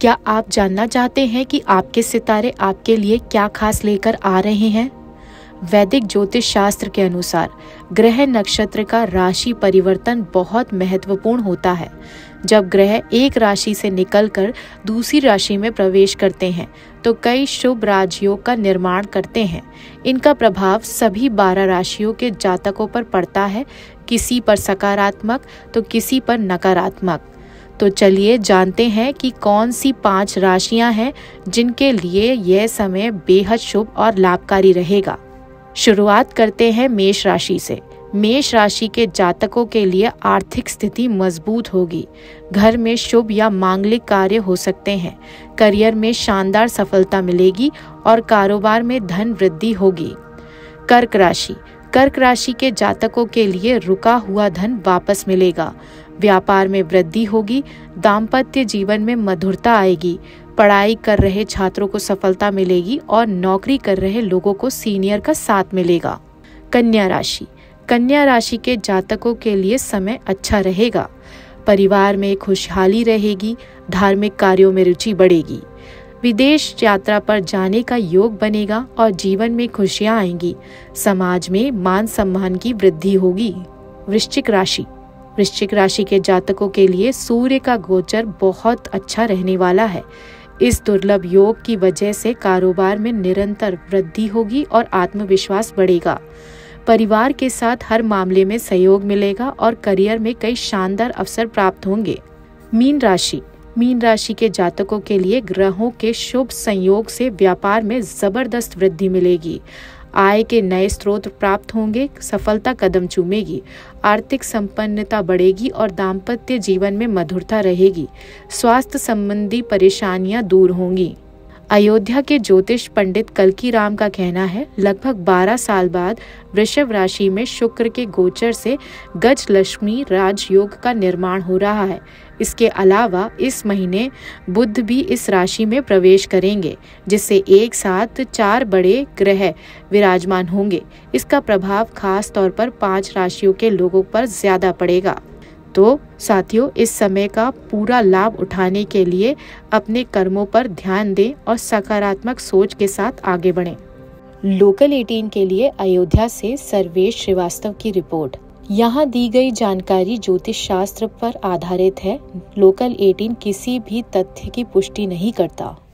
क्या आप जानना चाहते हैं कि आपके सितारे आपके लिए क्या खास लेकर आ रहे हैं? वैदिक ज्योतिष शास्त्र के अनुसार ग्रह नक्षत्र का राशि परिवर्तन बहुत महत्वपूर्ण होता है। जब ग्रह एक राशि से निकलकर दूसरी राशि में प्रवेश करते हैं तो कई शुभ राजयोग का निर्माण करते हैं। इनका प्रभाव सभी 12 राशियों के जातकों पर पड़ता है, किसी पर सकारात्मक तो किसी पर नकारात्मक। तो चलिए जानते हैं कि कौन सी 5 राशियां हैं जिनके लिए यह समय बेहद शुभ और लाभकारी रहेगा। शुरुआत करते हैं मेष राशि से। मेष राशि के जातकों के लिए आर्थिक स्थिति मजबूत होगी। घर में शुभ या मांगलिक कार्य हो सकते हैं। करियर में शानदार सफलता मिलेगी और कारोबार में धन वृद्धि होगी। कर्क राशि। कर्क राशि के जातकों के लिए रुका हुआ धन वापस मिलेगा। व्यापार में वृद्धि होगी। दाम्पत्य जीवन में मधुरता आएगी। पढ़ाई कर रहे छात्रों को सफलता मिलेगी और नौकरी कर रहे लोगों को सीनियर का साथ मिलेगा। कन्या राशि। कन्या राशि के जातकों के लिए समय अच्छा रहेगा। परिवार में खुशहाली रहेगी। धार्मिक कार्यों में रुचि बढ़ेगी। विदेश यात्रा पर जाने का योग बनेगा और जीवन में खुशियां आएंगी। समाज में मान सम्मान की वृद्धि होगी। वृश्चिक राशि। वृश्चिक राशि के जातकों के लिए सूर्य का गोचर बहुत अच्छा रहने वाला है। इस दुर्लभ योग की वजह से कारोबार में निरंतर वृद्धि होगी और आत्मविश्वास बढ़ेगा। परिवार के साथ हर मामले में सहयोग मिलेगा और करियर में कई शानदार अवसर प्राप्त होंगे। मीन राशि। मीन राशि के जातकों के लिए ग्रहों के शुभ संयोग से व्यापार में जबरदस्त वृद्धि मिलेगी। आय के नए स्रोत प्राप्त होंगे। सफलता कदम चूमेगी। आर्थिक संपन्नता बढ़ेगी और दाम्पत्य जीवन में मधुरता रहेगी। स्वास्थ्य संबंधी परेशानियां दूर होंगी। अयोध्या के ज्योतिष पंडित कल्की राम का कहना है, लगभग 12 साल बाद वृषभ राशि में शुक्र के गोचर से गज लक्ष्मी राजयोग का निर्माण हो रहा है। इसके अलावा इस महीने बुध भी इस राशि में प्रवेश करेंगे, जिससे एक साथ 4 बड़े ग्रह विराजमान होंगे। इसका प्रभाव खास तौर पर 5 राशियों के लोगों पर ज्यादा पड़ेगा। तो साथियों, इस समय का पूरा लाभ उठाने के लिए अपने कर्मों पर ध्यान दें और सकारात्मक सोच के साथ आगे बढ़ें। लोकल 18 के लिए अयोध्या से सर्वेश श्रीवास्तव की रिपोर्ट। यहाँ दी गई जानकारी ज्योतिष शास्त्र पर आधारित है। लोकल 18 किसी भी तथ्य की पुष्टि नहीं करता।